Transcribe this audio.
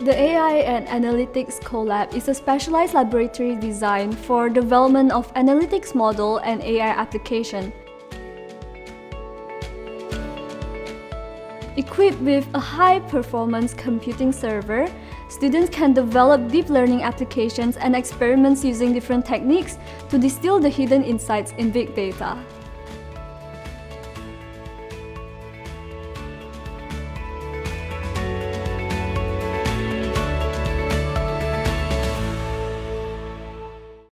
The AI and Analytics Colab is a specialized laboratory designed for development of analytics model and AI application. Equipped with a high-performance computing server, students can develop deep learning applications and experiments using different techniques to distill the hidden insights in big data.